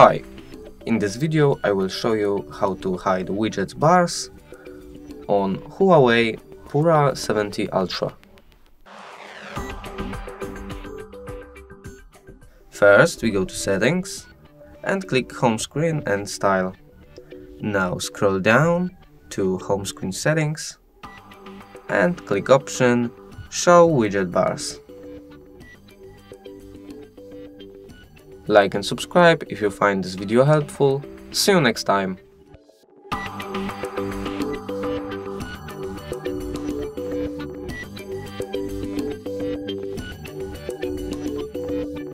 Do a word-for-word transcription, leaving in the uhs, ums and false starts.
Hi, in this video I will show you how to hide widgets bars on Huawei Pura seventy Ultra. First we go to Settings and click Home Screen and Style. Now scroll down to Home Screen Settings and click option Show Widget Bars. Like and subscribe if you find this video helpful. See you next time!